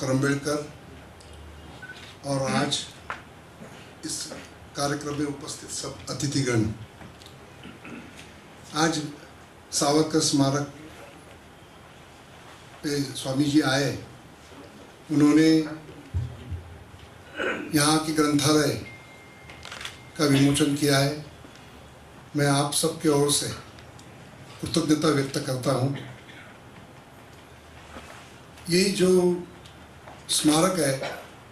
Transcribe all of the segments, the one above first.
Doctor Ambedkar और आज इस कार्यक्रम में उपस्थित सब अतिथिगण, आज सावरकर स्मारक पे स्वामी जी आए। उन्होंने यहाँ के ग्रंथालय का विमोचन किया है। मैं आप सबके ओर से कृतज्ञता व्यक्त करता हूँ। ये जो स्मारक है,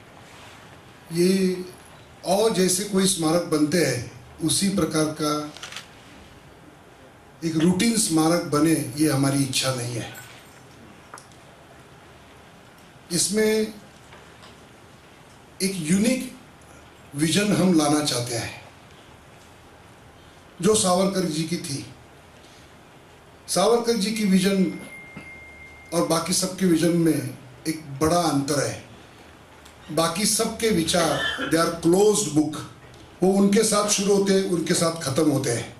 ये और जैसे कोई स्मारक बनते हैं उसी प्रकार का एक रूटीन स्मारक बने, ये हमारी इच्छा नहीं है। इसमें एक यूनिक विजन हम लाना चाहते हैं जो सावरकर जी की थी। सावरकर जी की विजन और बाकी सबके विजन में एक बड़ा अंतर है। बाकी सबके विचार दे आर क्लोज्ड बुक, वो उनके साथ शुरू होते हैं, उनके साथ खत्म होते हैं।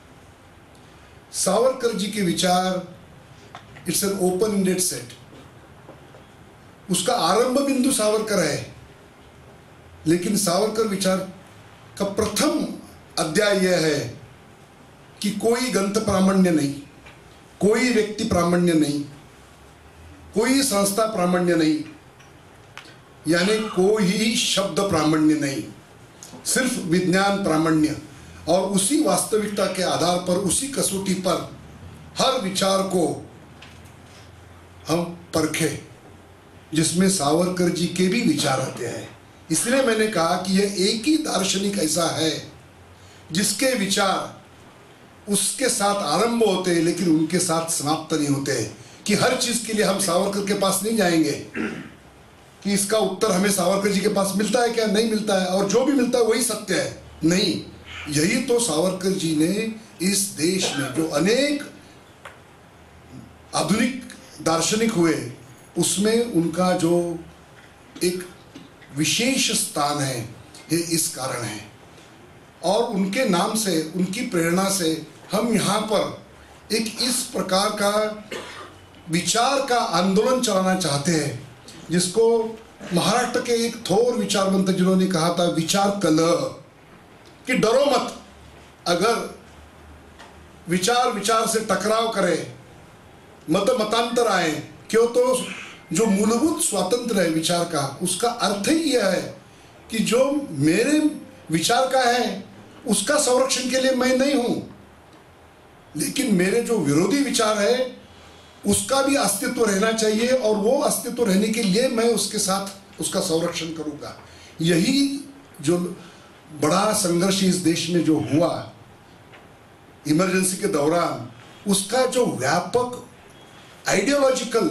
सावरकर जी के विचार it's an open ended set. उसका आरंभ बिंदु सावरकर है, लेकिन सावरकर विचार का प्रथम अध्याय यह है कि कोई ग्रंथ प्रामाण्य नहीं, कोई व्यक्ति प्रामाण्य नहीं, कोई संस्था प्रामाण्य नहीं, यानी कोई शब्द प्रामाण्य नहीं, सिर्फ विज्ञान प्रामाण्य। और उसी वास्तविकता के आधार पर, उसी कसौटी पर हर विचार को हम परखें, जिसमें सावरकर जी के भी विचार आते हैं। इसलिए मैंने कहा कि यह एक ही दार्शनिक ऐसा है जिसके विचार उसके साथ आरंभ होते हैं लेकिन उनके साथ समाप्त नहीं होते हैं। कि हर चीज के लिए हम सावरकर के पास नहीं जाएंगे कि इसका उत्तर हमें सावरकर जी के पास मिलता है क्या, नहीं मिलता है, और जो भी मिलता है वही सत्य है, नहीं। यही तो सावरकर जी ने इस देश में जो अनेक आधुनिक दार्शनिक हुए, उसमें उनका जो एक विशेष स्थान है, ये इस कारण है। और उनके नाम से, उनकी प्रेरणा से हम यहाँ पर एक इस प्रकार का विचार का आंदोलन चलाना चाहते हैं, जिसको महाराष्ट्र के एक थोर विचारवंत जिन्होंने कहा था विचार कलह, कि डरो मत। अगर विचार विचार से टकराव करे, मतांतर आए, क्यों, तो जो मूलभूत स्वातंत्र है विचार का, उसका अर्थ ही यह है कि जो मेरे विचार का है उसका संरक्षण के लिए मैं नहीं हूं, लेकिन मेरे जो विरोधी विचार है उसका भी अस्तित्व रहना चाहिए, और वो अस्तित्व रहने के लिए मैं उसके साथ उसका संरक्षण करूंगा। यही जो बड़ा संघर्ष इस देश में जो हुआ इमरजेंसी के दौरान, उसका जो व्यापक आइडियोलॉजिकल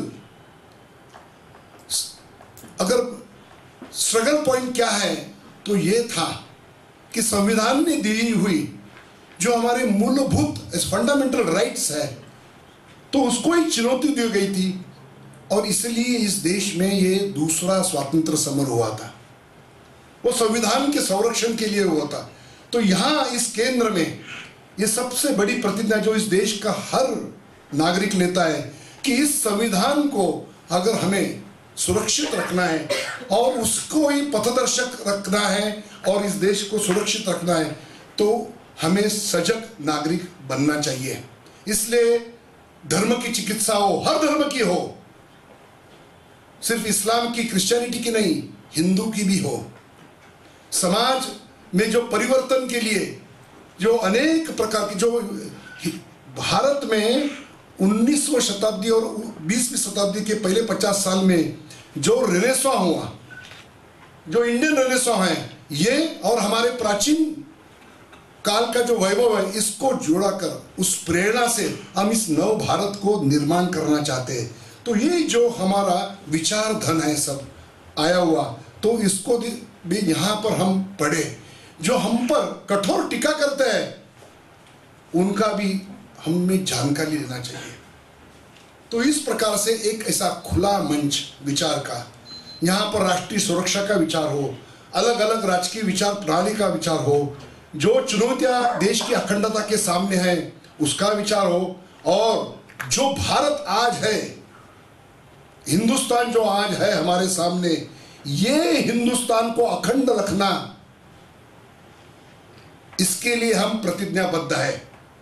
अगर स्ट्रगल पॉइंट क्या है, तो ये था कि संविधान ने दी हुई जो हमारे मूलभूत फंडामेंटल राइट्स है, तो उसको ही चुनौती दी गई थी। और इसलिए इस देश में ये दूसरा स्वातंत्र समर हुआ था, वो संविधान के संरक्षण के लिए हुआ था। तो यहाँ इस केंद्र में ये सबसे बड़ी प्रतिज्ञा जो इस देश का हर नागरिक लेता है कि इस संविधान को अगर हमें सुरक्षित रखना है और उसको ही पथदर्शक रखना है और इस देश को सुरक्षित रखना है, तो हमें सजग नागरिक बनना चाहिए। इसलिए धर्म की चिकित्सा हो, हर धर्म की हो, सिर्फ इस्लाम की, क्रिश्चियनिटी की नहीं, हिंदू की भी हो। समाज में जो परिवर्तन के लिए जो अनेक प्रकार की, जो भारत में 19वीं शताब्दी और 20वीं शताब्दी के पहले 50 साल में जो रेनेसां हुआ, जो इंडियन रेनेसां है, ये और हमारे प्राचीन काल का जो वैभव है, इसको जोड़ाकर उस प्रेरणा से हम इस नव भारत को निर्माण करना चाहते हैं। तो ये जो हमारा विचार धन है सब आया हुआ, तो इसको भी यहाँ पर हम पढ़े। जो हम पर कठोर टीका करते हैं उनका भी हमें जानकारी लेना चाहिए। तो इस प्रकार से एक ऐसा खुला मंच विचार का, यहाँ पर राष्ट्रीय सुरक्षा का विचार हो, अलग अलग राजकीय विचार प्रणाली का विचार हो, जो चुनौतियां देश की अखंडता के सामने है उसका विचार हो, और जो भारत आज है हिंदुस्तान जो आज है हमारे सामने, ये हिंदुस्तान को अखंड रखना, इसके लिए हम प्रतिज्ञाबद्ध है।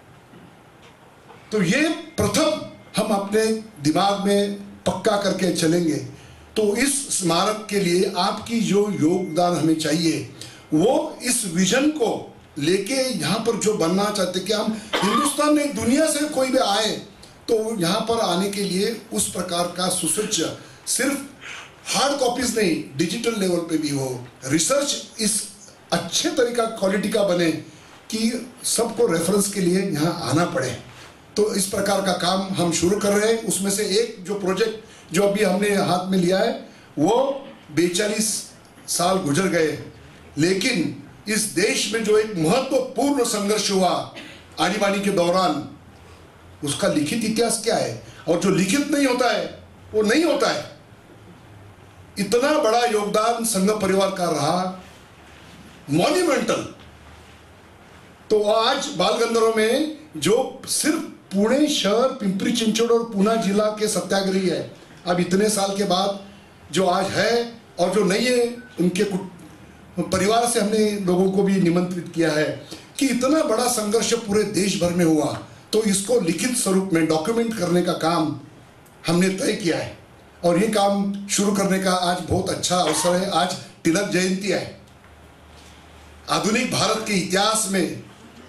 तो ये प्रथम हम अपने दिमाग में पक्का करके चलेंगे। तो इस स्मारक के लिए आपकी जो योगदान हमें चाहिए, वो इस विजन को लेके यहाँ पर जो बनना चाहते कि हम हिंदुस्तान में दुनिया से कोई भी आए तो यहाँ पर आने के लिए उस प्रकार का सुसज्ज, सिर्फ हार्ड कॉपीज नहीं, डिजिटल लेवल पे भी हो, रिसर्च इस अच्छे तरीका क्वालिटी का बने कि सबको रेफरेंस के लिए यहाँ आना पड़े। तो इस प्रकार का काम हम शुरू कर रहे हैं। उसमें से एक जो प्रोजेक्ट जो अभी हमने हाथ में लिया है, वो 42 साल गुजर गए, लेकिन इस देश में जो एक महत्वपूर्ण संघर्ष हुआ आनी-बानी के दौरान, उसका लिखित इतिहास क्या है, और जो लिखित नहीं होता है वो नहीं होता है। इतना बड़ा योगदान संघ परिवार का रहा, मॉन्यूमेंटल। तो आज बाल गंधर्व में जो सिर्फ पुणे शहर, पिंपरी चिंचवड और पूना जिला के सत्याग्रही है, अब इतने साल के बाद जो आज है और जो नहीं है, उनके परिवार से हमने लोगों को भी निमंत्रित किया है कि इतना बड़ा संघर्ष पूरे देश भर में हुआ, तो इसको लिखित स्वरूप में डॉक्यूमेंट करने का काम हमने तय किया है। और ये काम शुरू करने का आज बहुत अच्छा अवसर है। आज तिलक जयंती है। आधुनिक भारत के इतिहास में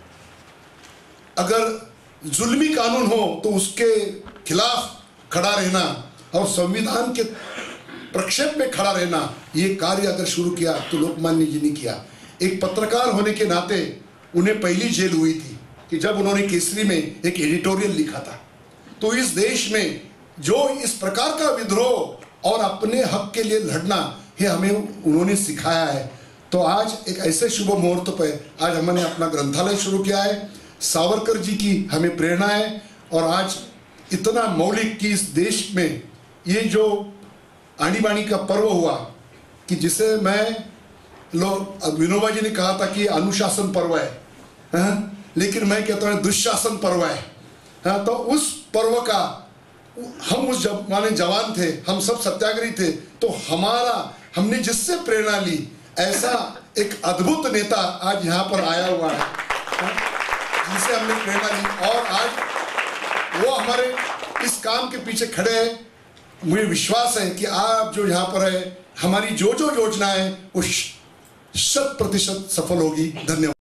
अगर जुल्मी कानून हो तो उसके खिलाफ खड़ा रहना और संविधान के प्रक्षेप में खड़ा रहना, ये कार्य अगर शुरू किया तो लोकमान्य जी ने किया। एक पत्रकार होने के नाते उन्हें पहली जेल हुई थी कि जब उन्होंने केसरी में एक एडिटोरियल लिखा था। तो इस देश में जो इस प्रकार का विद्रोह और अपने हक के लिए लड़ना, ये हमें उन्होंने सिखाया है। तो आज एक ऐसे शुभ मुहूर्त पर आज हमने अपना ग्रंथालय शुरू किया है। सावरकर जी की हमें प्रेरणा है, और आज इतना मौलिक कि इस देश में ये जो आनी-बानी का पर्व हुआ कि जिसे विनोबा जी ने कहा था कि अनुशासन पर्व है, लेकिन मैं कहता हूँ दुशासन पर्व है। तो उस पर्व का हम उस जमाने जवान थे, हम सब सत्याग्रही थे, तो हमने जिससे प्रेरणा ली, ऐसा एक अद्भुत नेता आज यहाँ पर आया हुआ है जिनसे हमने प्रेरणा ली, और आज वो हमारे इस काम के पीछे खड़े हैं। मुझे विश्वास है कि आप जो यहाँ पर है, हमारी जो जो योजना है वो 100% सफल होगी। धन्यवाद।